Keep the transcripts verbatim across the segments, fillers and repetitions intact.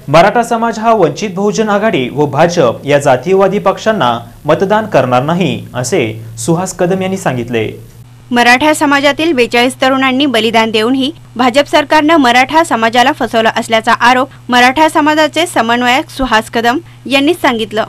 मराठा समाज हा वंचित बहुजन आघाडी व भाजप या जातीयवादी पक्षांना मतदान करणार नाही असे सुहास कदम यांनी सांगितले। मराठा समाजातील बेचाळीस तरुणांनी बलिदान देऊनही भाजप सरकारने मराठा समाजाला फसवलं असल्याचा आरोप मराठा समाजाचे समन्वयक सुहास कदम यांनी सांगितलं।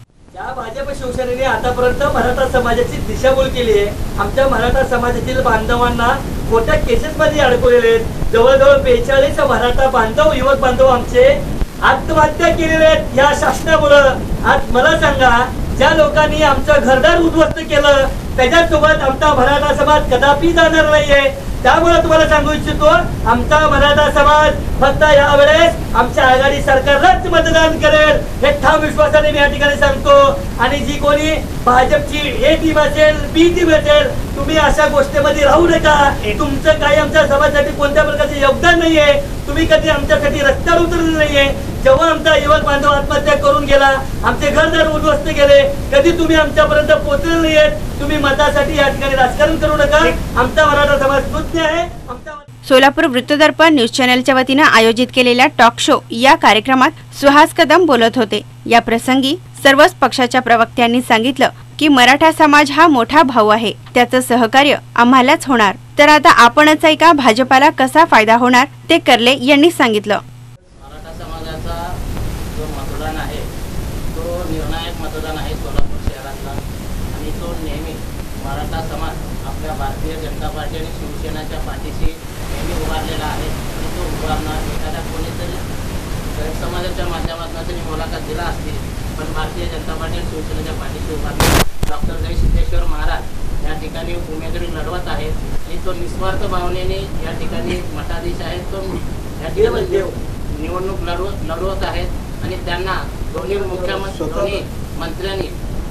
या भाजप शिवसेनेने आतापर्यंत मराठा समाजाची दिशाभूल केली आहे। आमच्या मराठा समाजातील बांधवांना मोठ्या केसेस मध्ये अडकवलेले आहेत। जवळजवळ बेचाळीस मराठा बांधव युवक बांधव आमचे आत्महत्या केलेले आहेत या शासनामुळे। आज मला सांगा, ज्या लोकांनी आमचं घरदार उद्ध्वस्त केलं त्याच्यासोबत आमचा मराठा समाज कदापि जाणार नाहीये। त्यामुळे तुम्हाला सांगू इच्छितो, आमचा मराठा समाज फक्त यावेळेस आमच्या आघाडी सरकारलाच मतदान करेल हे ठाम विश्वासाने मी या ठिकाणी सांगतो। आणि जी कोणी भाजपची ए टीम असेल बी टीम असेल, तुम्ही अशा गोष्टीमध्ये राहू नका। तुमचं काही आमच्या समाजासाठी कोणत्या प्रकारचे योगदान नाहीये। तुम्ही कधी आमच्यासाठी रस्त्यावर उतरले नाहीये। जेव्हा आमचा युवक बांधव आत्महत्या करून गेला, आमचे घरदार उद्ध्वस्त गेले, कधी तुम्ही आमच्यापर्यंत पोहोचले नाहीयेत। तुम्ही मतासाठी या ठिकाणी राजकारण करू नका। आमचा मराठा समाज कृत्य आहे। सोलापूर वृत्तदर्पण न्यूज चॅनलच्या वतीने आयोजित केलेल्या टॉक शो या कार्यक्रमात सुहास कदम बोलत होते। या प्रसंगी सर्वच पक्षाच्या प्रवक्त्यांनी सांगितलं की मराठा समाज हा मोठा भाऊ आहे, त्याचं सहकार्य आम्हालाच होणार। तर आता आपणच ऐका भाजपाला कसा फायदा होणार ते कर्ले यांनी सांगितलं। मराठा समाजाचा जो मतदान आहे तो निर्णायक मतदान आहे सोलापूर शहरातला, आणि तो नेहमी मराठा समाज आपल्या भारतीय जनता पार्टी आणि शिवसेनेच्या पाठीशी नेहमी उभारलेला आहे। आणि तो उभारणार एखाद्या कोणीतरी समाजाच्या माध्यमातून त्यांनी मुलाखत दिला असती, पण भारतीय जनता पार्टी आणि शिवसेनेच्या पाठीशी उभारले डॉक्टर जय सिद्धेश्वर महाराज या ठिकाणी उमेदवारी लढवत आहेत। आणि तो निस्वार्थ भावनेने या ठिकाणी मठाधीश आहेत, तो या ठिकाणी निवडणूक लढवत लढवत आहेत। आणि त्यांना दोन्ही मुख्यमंत्री दोन्ही मंत्र्यांनी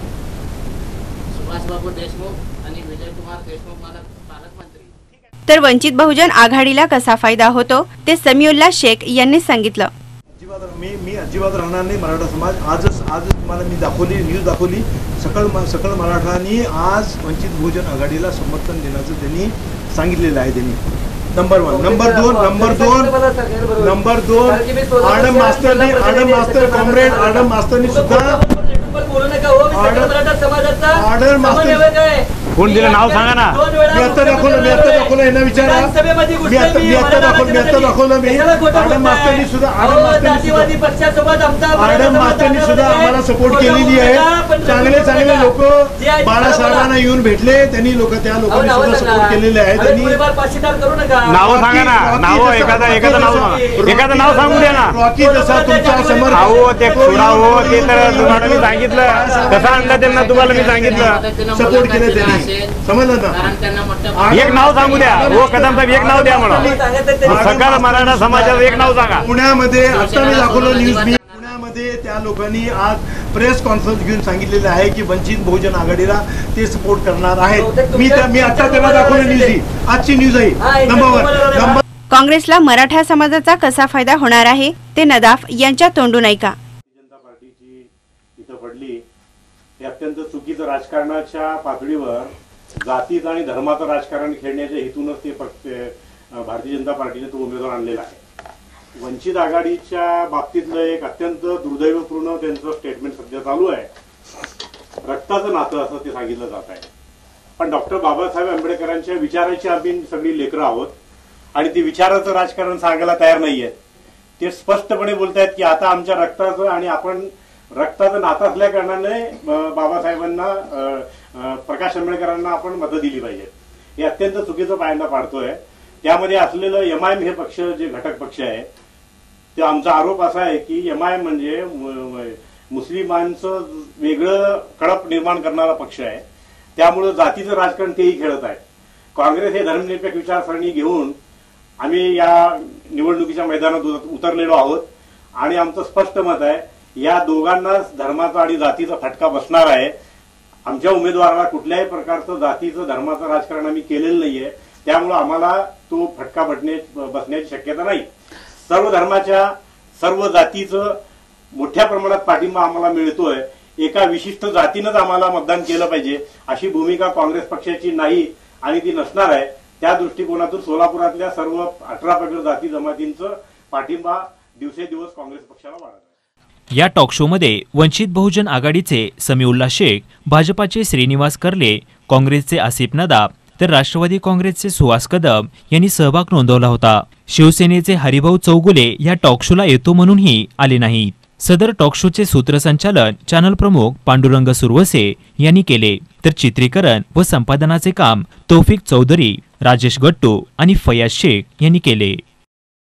सुभाषबाबू देशमुख आणि विजयकुमार देशमुख पालकमंत्री। तर वंचित बहुजन आघाडीला कसा फायदा होतो ते समीउल्ला शेख यांनी सांगितलं। मी मी अजिबात राहणार नाही। मराठा समाज आजच आज तुम्हाला मी दाखवली न्यूज दाखवली, सकल सकल मराठांनी आज वंचित बहुजन आघाडीला समर्थन देण्याचं त्यांनी सांगितलेलं आहे। त्यांनी नंबर वन नंबर दोन नंबर दोन नंबर दोन आडम मास्तरनी आडम मास्तर कॉम्रेड आडम मास्तरनी सुद्धा आडम मास्तर कोण दिलं नाव सांगा ना। मी आता दाखवलं मी आता दाखवलं यांना विचारा। मी आता मी आता दाखवलं मी आता दाखवलं मी आडम मास्तरनी सुद्धा आडम मास्तरनी आडम मास्तरनी सुद्धा आम्हाला सपोर्ट केलेली आहे। चांगले चांगले लोक बाळासाहेबांना येऊन भेटले, त्यांनी लोक त्या लोकांनी सुद्धा सपोर्ट केलेले आहे। त्यांनी नाव सांगा ना, नाव एखादा एखादं नाव सांगा, एखादं नाव सांगू द्या ना। रॉकी जसा तुमचा समर्थ अहो ते खुरावो ते तर तुम्हाला मी सांगितलं, कसं आणलं त्यांना तुम्हाला मी सांगितलं, सपोर्ट केले त्यांनी, समजलं ना। एक नाव सांगू द्या हो कदम साहेब, एक नाव द्या मला। सकल मराठा समाजाचं एक नाव सांगा। पुण्यामध्ये आता मी दाखवलं न्यूज, मी पुण्यामध्ये त्या लोकांनी आज प्रेस कॉन्फरन्स घेऊन सांगितलेलं आहे की वंचित बहुजन आघाडीला ते सपोर्ट करणार आहेत। मी मी आता त्यांना दाखवलं न्यूज, ही आजची न्यूज आहे। नंबर वन काँग्रेसला मराठा समाजाचा कसा फायदा होणार आहे ते नदाफ यांच्या तोंडून ऐका। जनता पार्टीची इथं पडली हे अत्यंत चुकीचं राजकारणाच्या पातळीवर जातीचं आणि धर्माचं राजकारण खेळण्याच्या हेतूनच ते पक्ष भारतीय जनता पार्टीने तो उमेदवार आणलेला आहे। वंचित आघाडीच्या बाबतीतलं एक अत्यंत दुर्दैवपूर्ण त्यांचं स्टेटमेंट सध्या चालू आहे। रक्ताचं नातं असं ते सांगितलं जात आहे, पण डॉक्टर बाबासाहेब आंबेडकरांच्या विचाराची आम्ही सगळी लेकरं आहोत आणि ती विचाराचं राजकारण सांगायला तयार नाहीये। ते स्पष्टपणे बोलतायत की आता आमच्या रक्ताचं आणि आपण रक्ताचं नातं असल्या कारणाने बाबासाहेबांना प्रकाश आंबेडकरांना आपण मतं दिली पाहिजे। हे अत्यंत चुकीचं पायंडा पाडतोय। त्यामध्ये असलेलं एम आय एम हे पक्ष जे घटक पक्ष आहे, ते आमचा आरोप असा आहे की एम आय एम म्हणजे मुस्लिमांचं वेगळं कळप निर्माण करणारा पक्ष आहे। त्यामुळे जातीचं राजकारण तेही खेळत आहे। काँग्रेस हे धर्मनिरपेक्ष विचारसरणी घेऊन आम्ही या निवडणुकीच्या मैदानात उतरलेलो आहोत आणि आमचं स्पष्ट मत आहे, या दोघांना धर्माचा आणि जातीचा फटका बसणार आहे। आमच्या उमेदवाराला कुठल्याही प्रकारचं जातीचं धर्माचं राजकारण आम्ही केलेलं नाहीये, त्यामुळे आम्हाला तो फटका बसणे बसण्याची शक्यता नाही। सर्व धर्माच्या सर्व जातीचं मोठ्या प्रमाणात पाठिंबा आम्हाला मिळतोय। एका विशिष्ट जातीनंच आम्हाला मतदान केलं पाहिजे अशी भूमिका काँग्रेस पक्षाची नाही आणि ती नसणार आहे। त्या दृष्टिकोनातून सोलापुरातल्या सर्व अठरा प्रकार जाती जमातींचं पाठिंबा दिवसेदिवस काँग्रेस पक्षाला वाढत आहे. या टॉक शोमध्ये वंचित बहुजन आघाडीचे समीउल्ला शेख, भाजपाचे श्रीनिवास कर्ले, काँग्रेसचे आसिफ नदाब तर राष्ट्रवादी काँग्रेसचे सुहास कदम यांनी सहभाग नोंदवला होता. शिवसेनेचे हरिभाऊ चौगुले या टॉक शोला येतो म्हणूनही आले नाहीत. सदर टॉक शोचे सूत्रसंचालन चॅनल प्रमुख पांडुरंग सुरवसे यांनी केले, तर चित्रीकरण व संपादनाचे काम तौफिक चौधरी, राजेश गट्टू आणि फयाज शेख यांनी केले.